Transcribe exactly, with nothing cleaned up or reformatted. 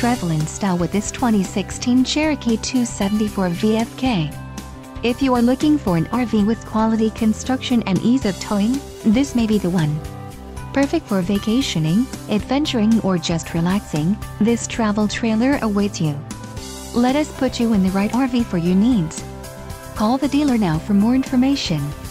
travel in style with this twenty sixteen Cherokee two seventy-four V F K. If you are looking for an R V with quality construction and ease of towing, this may be the one. Perfect for vacationing, adventuring, or just relaxing, this travel trailer awaits you. Let us put you in the right R V for your needs. Call the dealer now for more information.